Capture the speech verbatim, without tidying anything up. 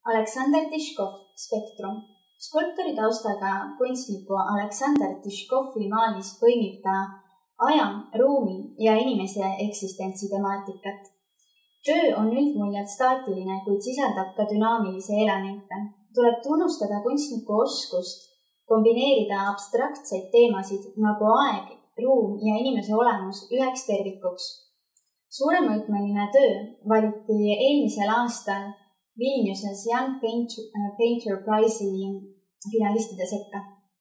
Aleksandr Tishkov, Spektrum. Skulptori taustaga kunstniku Aleksandr Tishkovi maalis põimib ta aja, ruumi ja inimese eksistentsi temaatikat. Töö on üldmuljalt staatiline, kuid sisaldab ka dünaamilisi elemente. Tuleb tunnustada kunstniku oskust kombineerida abstraktseid teemasid nagu aeg, ruum ja inimese olemus üheks tervikuks. Suuremõõtmeline töö valiti eelmisel aastal Vilniuses Young Painter Prize'i finalistide sekka.